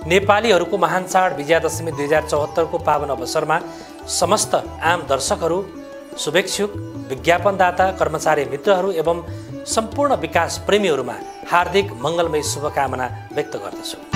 नेपालीहरूको महान चाड विजयादशमी 2074 को पावन अवसरमा समस्त आम दर्शकहरू, शुभेच्छुक, विज्ञापनदाता, कर्मचारी मित्रहरू एवं सम्पूर्ण विकास प्रेमीहरूमा हार्दिक मङ्गलमय शुभकामना व्यक्त गर्दछु।